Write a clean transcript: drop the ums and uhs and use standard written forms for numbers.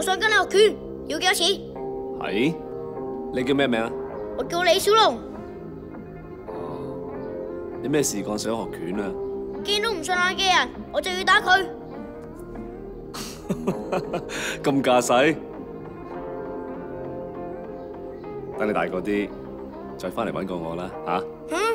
想跟你學拳，要幾多錢？ 係，你叫咩名啊？ 我叫李小龍。 你咩事幹想學拳啊？ 見到唔順眼嘅人，我就要打佢。 咁架勢，等你大個啲，再翻嚟搵過我啦，吓？